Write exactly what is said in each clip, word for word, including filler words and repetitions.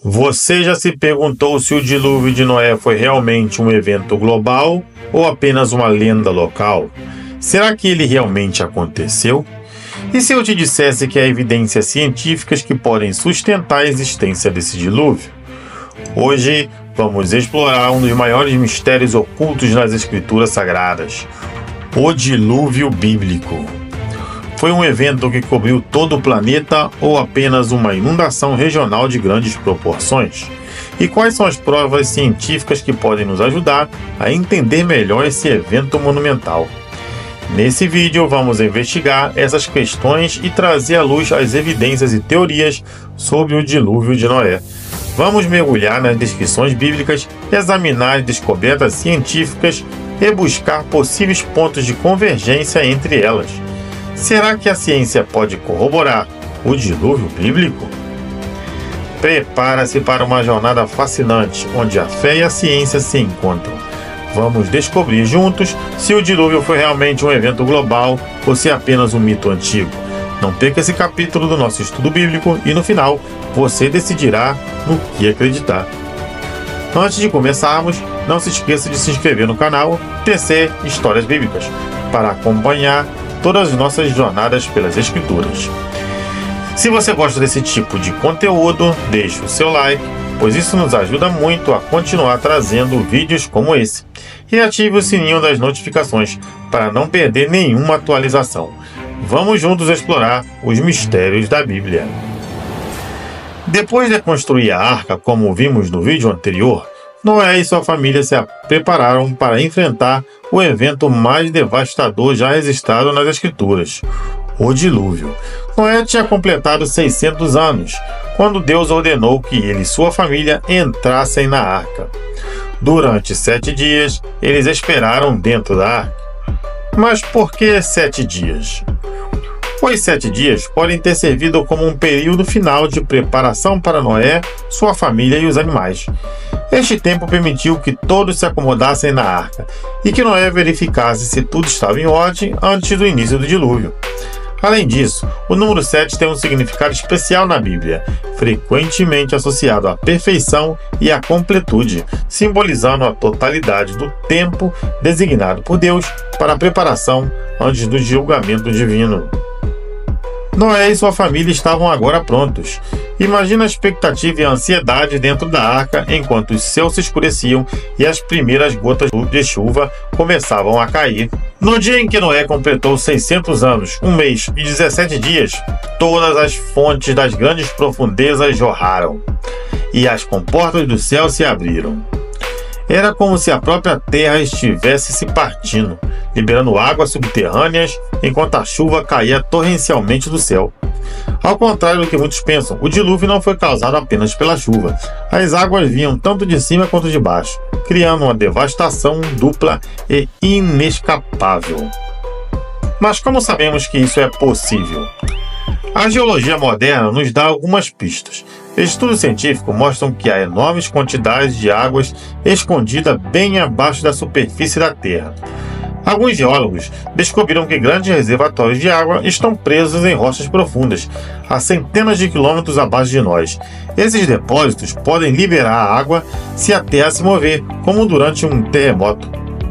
Você já se perguntou se o dilúvio de Noé foi realmente um evento global ou apenas uma lenda local? Será que ele realmente aconteceu? E se eu te dissesse que há evidências científicas que podem sustentar a existência desse dilúvio? Hoje vamos explorar um dos maiores mistérios ocultos nas Escrituras Sagradas: o dilúvio bíblico. Foi um evento que cobriu todo o planeta ou apenas uma inundação regional de grandes proporções? E quais são as provas científicas que podem nos ajudar a entender melhor esse evento monumental? Nesse vídeo vamos investigar essas questões e trazer à luz as evidências e teorias sobre o dilúvio de Noé. Vamos mergulhar nas descrições bíblicas, examinar as descobertas científicas e buscar possíveis pontos de convergência entre elas. Será que a ciência pode corroborar o dilúvio bíblico? Prepara-se para uma jornada fascinante, onde a fé e a ciência se encontram. Vamos descobrir juntos se o dilúvio foi realmente um evento global ou se é apenas um mito antigo. Não perca esse capítulo do nosso estudo bíblico e no final você decidirá no que acreditar. Antes de começarmos, não se esqueça de se inscrever no canal T C Histórias Bíblicas para acompanhar todas as nossas jornadas pelas Escrituras. Se você gosta desse tipo de conteúdo, deixe o seu like, pois isso nos ajuda muito a continuar trazendo vídeos como esse. E ative o sininho das notificações para não perder nenhuma atualização. Vamos juntos explorar os mistérios da Bíblia. Depois de construir a arca, como vimos no vídeo anterior, Noé e sua família se prepararam para enfrentar o evento mais devastador já registrado nas Escrituras: o dilúvio. Noé tinha completado seiscentos anos, quando Deus ordenou que ele e sua família entrassem na arca. Durante sete dias, eles esperaram dentro da arca. Mas por que sete dias? Os sete dias podem ter servido como um período final de preparação para Noé, sua família e os animais. Este tempo permitiu que todos se acomodassem na arca e que Noé verificasse se tudo estava em ordem antes do início do dilúvio. Além disso, o número sete tem um significado especial na Bíblia, frequentemente associado à perfeição e à completude, simbolizando a totalidade do tempo designado por Deus para a preparação antes do julgamento divino. Noé e sua família estavam agora prontos. Imagina a expectativa e a ansiedade dentro da arca enquanto os céus se escureciam e as primeiras gotas de chuva começavam a cair. No dia em que Noé completou seiscentos anos, um mês e dezessete dias, todas as fontes das grandes profundezas jorraram e as comportas do céu se abriram. Era como se a própria terra estivesse se partindo, liberando águas subterrâneas enquanto a chuva caía torrencialmente do céu. Ao contrário do que muitos pensam, o dilúvio não foi causado apenas pela chuva. As águas vinham tanto de cima quanto de baixo, criando uma devastação dupla e inescapável. Mas como sabemos que isso é possível? A geologia moderna nos dá algumas pistas. Estudos científicos mostram que há enormes quantidades de águas escondidas bem abaixo da superfície da Terra. Alguns geólogos descobriram que grandes reservatórios de água estão presos em rochas profundas, a centenas de quilômetros abaixo de nós. Esses depósitos podem liberar a água se a Terra se mover, como durante um terremoto.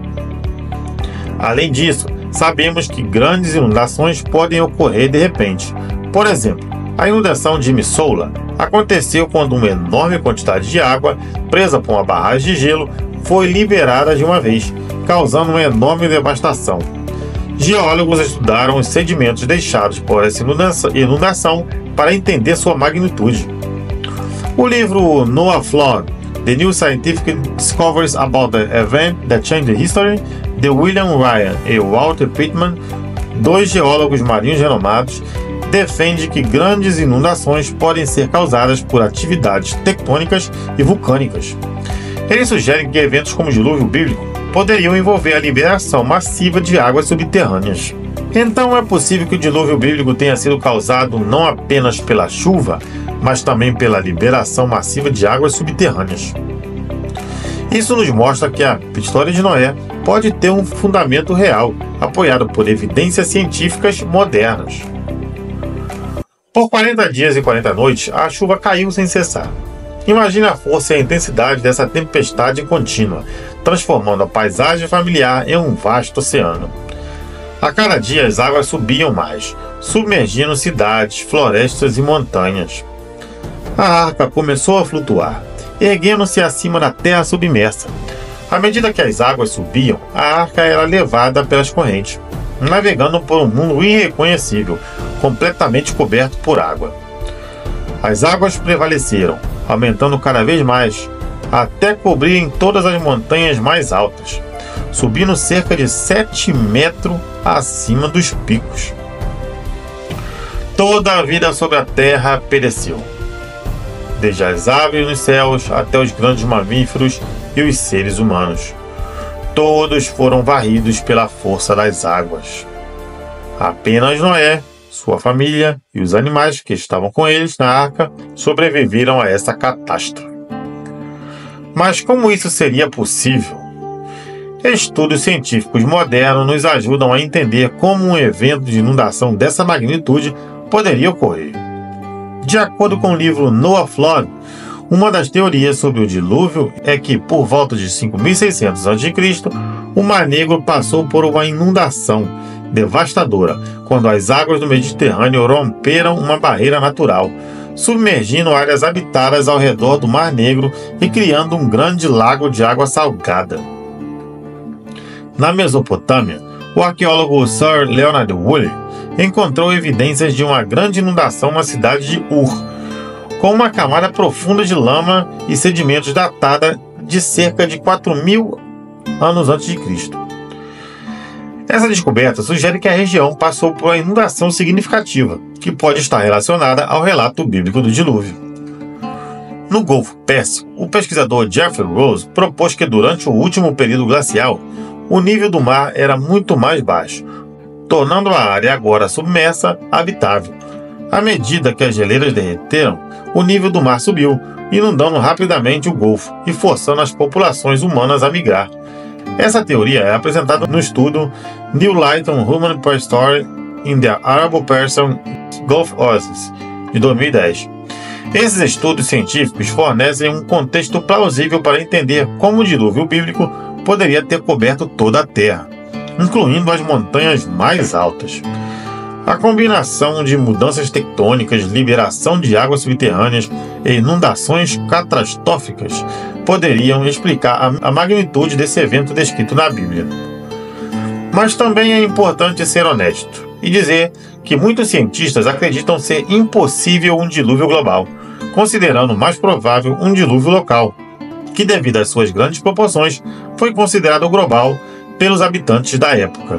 Além disso, sabemos que grandes inundações podem ocorrer de repente. Por exemplo, a inundação de Missoula aconteceu quando uma enorme quantidade de água, presa por uma barragem de gelo, foi liberada de uma vez, causando uma enorme devastação. Geólogos estudaram os sedimentos deixados por essa inundação para entender sua magnitude. O livro Noah Flood: The New Scientific Discoveries About the Event That Changed History, de William Ryan e Walter Pittman, dois geólogos marinhos renomados, defende que grandes inundações podem ser causadas por atividades tectônicas e vulcânicas. Eles sugerem que eventos como o dilúvio bíblico poderiam envolver a liberação massiva de águas subterrâneas. Então é possível que o dilúvio bíblico tenha sido causado não apenas pela chuva, mas também pela liberação massiva de águas subterrâneas. Isso nos mostra que a história de Noé pode ter um fundamento real, apoiado por evidências científicas modernas. Por quarenta dias e quarenta noites, a chuva caiu sem cessar. Imagine a força e a intensidade dessa tempestade contínua, transformando a paisagem familiar em um vasto oceano. A cada dia as águas subiam mais, submergindo cidades, florestas e montanhas. A arca começou a flutuar, erguendo-se acima da terra submersa. À medida que as águas subiam, a arca era levada pelas correntes, navegando por um mundo irreconhecível, completamente coberto por água. As águas prevaleceram, aumentando cada vez mais, até cobrirem todas as montanhas mais altas, subindo cerca de sete metros acima dos picos. Toda a vida sobre a terra pereceu, desde as aves nos céus até os grandes mamíferos e os seres humanos. Todos foram varridos pela força das águas. Apenas Noé, sua família e os animais que estavam com eles na arca sobreviveram a essa catástrofe. Mas como isso seria possível? Estudos científicos modernos nos ajudam a entender como um evento de inundação dessa magnitude poderia ocorrer. De acordo com o livro Noah Flood, uma das teorias sobre o dilúvio é que, por volta de cinco mil e seiscentos antes de Cristo, o Mar Negro passou por uma inundação devastadora, quando as águas do Mediterrâneo romperam uma barreira natural, submergindo áreas habitadas ao redor do Mar Negro e criando um grande lago de água salgada. Na Mesopotâmia, o arqueólogo Sir Leonard Woolley encontrou evidências de uma grande inundação na cidade de Ur, com uma camada profunda de lama e sedimentos datada de cerca de quatro mil anos antes de Cristo. Essa descoberta sugere que a região passou por uma inundação significativa, que pode estar relacionada ao relato bíblico do dilúvio. No Golfo Pérsico, o pesquisador Jeffrey Rose propôs que durante o último período glacial, o nível do mar era muito mais baixo, tornando a área agora submersa habitável. À medida que as geleiras derreteram, o nível do mar subiu, inundando rapidamente o Golfo e forçando as populações humanas a migrar. Essa teoria é apresentada no estudo New Light on Human Prehistory in the Arabo-Persian Gulf Oasis, de dois mil e dez. Esses estudos científicos fornecem um contexto plausível para entender como o dilúvio bíblico poderia ter coberto toda a Terra, incluindo as montanhas mais altas. A combinação de mudanças tectônicas, liberação de águas subterrâneas e inundações catastróficas poderiam explicar a magnitude desse evento descrito na Bíblia. Mas também é importante ser honesto e dizer que muitos cientistas acreditam ser impossível um dilúvio global, considerando mais provável um dilúvio local, que devido às suas grandes proporções foi considerado global pelos habitantes da época.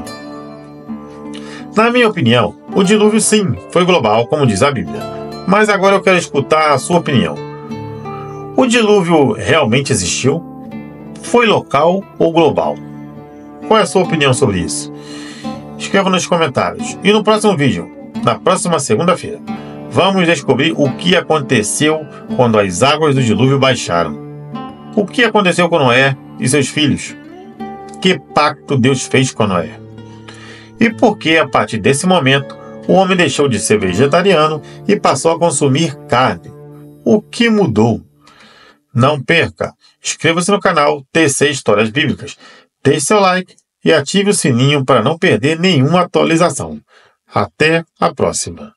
Na minha opinião, o dilúvio sim foi global, como diz a Bíblia, mas agora eu quero escutar a sua opinião. O dilúvio realmente existiu? Foi local ou global? Qual é a sua opinião sobre isso? Escreva nos comentários. E no próximo vídeo, na próxima segunda-feira, vamos descobrir o que aconteceu quando as águas do dilúvio baixaram. O que aconteceu com Noé e seus filhos? Que pacto Deus fez com Noé? E por que, a partir desse momento, o homem deixou de ser vegetariano e passou a consumir carne? O que mudou? Não perca! Inscreva-se no canal T C Histórias Bíblicas, deixe seu like e ative o sininho para não perder nenhuma atualização. Até a próxima!